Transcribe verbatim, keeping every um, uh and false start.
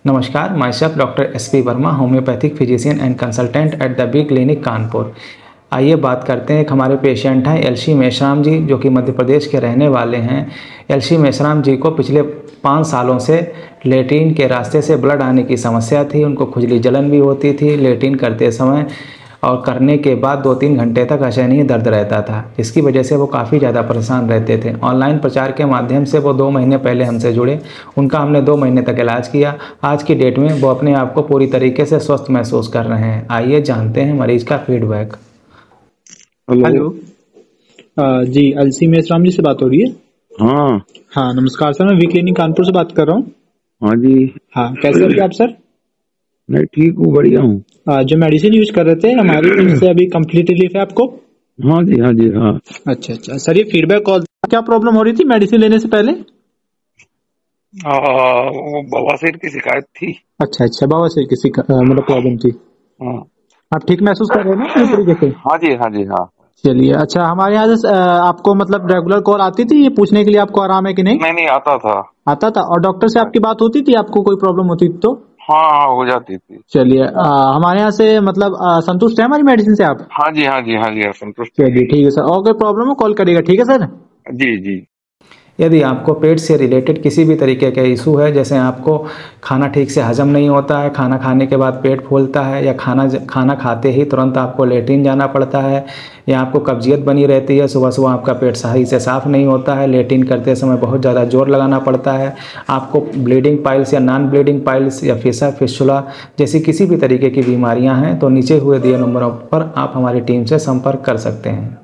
नमस्कार, myself doctor S P Verma, homeopathic physician and consultant at the B clinic Kanpur. आइए बात करते हैं। एक हमारे पेशेंट हैं एलसी मेश्राम जी, जो कि मध्य प्रदेश के रहने वाले हैं। एलसी मेश्राम जी को पिछले पाँच सालों से लेट्रिन के रास्ते से ब्लड आने की समस्या थी। उनको खुजली जलन भी होती थी लेट्रिन करते समय, और करने के बाद दो तीन घंटे तक असहनीय दर्द रहता था, जिसकी वजह से वो काफ़ी ज़्यादा परेशान रहते थे। ऑनलाइन प्रचार के माध्यम से वो दो महीने पहले हमसे जुड़े। उनका हमने दो महीने तक इलाज किया। आज की डेट में वो अपने आप को पूरी तरीके से स्वस्थ महसूस कर रहे हैं। आइए जानते हैं मरीज का फीडबैक। हेलो। अ, जी एलसी मेश्राम जी से बात हो रही है? हाँ हाँ नमस्कार सर, मैं वी क्लिनिक कानपुर से बात कर रहा हूँ। हाँ जी। हाँ, कैसे हैं आप सर? मैं ठीक हूँ, बढ़िया हूँ। अ, जो मेडिसिन यूज कर रहे थे हमारी, उससे अभी कंप्लीट रिलीफ है आपको? हाँ जी हाँ जी हाँ। अच्छा अच्छा सर, ये फीडबैक कॉल, क्या प्रॉब्लम हो रही थी मेडिसिन लेने से पहले? आ, वो बवासीर की शिकायत थी। अच्छा अच्छा, बवासीर की शिका- अ, मतलब प्रॉब्लम थी। हाँ आप ठीक महसूस कर रहे हैं ना पूरी तरीके से? हाँ जी हाँ जी हाँ। चलिए अच्छा, हमारे यहाँ से अ, आपको मतलब रेगुलर कॉल आती थी ये पूछने के लिए आपको आराम है कि नहीं? नहीं नहीं, आता था। आता था। और डॉक्टर से आपकी बात होती थी, आपको कोई प्रॉब्लम होती थी तो? हाँ हाँ, हो जाती थी। चलिए, अ, हमारे यहाँ से मतलब अ, संतुष्ट है हमारी मेडिसिन से आप? हाँ जी हाँ जी हाँ जी, संतुष्ट। चलिए ठीक है सर, और कोई प्रॉब्लम हो कॉल करिएगा, ठीक है सर? जी जी। यदि आपको पेट से रिलेटेड किसी भी तरीके का इशू है, जैसे आपको खाना ठीक से हजम नहीं होता है, खाना खाने के बाद पेट फूलता है, या खाना खाना खाते ही तुरंत आपको लेट्रिन जाना पड़ता है, या आपको कब्जियत बनी रहती है, सुबह सुबह आपका पेट सही से साफ़ नहीं होता है, लेट्रिन करते समय बहुत ज़्यादा जोर लगाना पड़ता है, आपको ब्लीडिंग पाइल्स या नॉन ब्लीडिंग पाइल्स या फिसा फिस्टुला जैसी किसी भी तरीके की बीमारियां हैं, तो नीचे हुए दिए नंबरों पर आप हमारी टीम से संपर्क कर सकते हैं।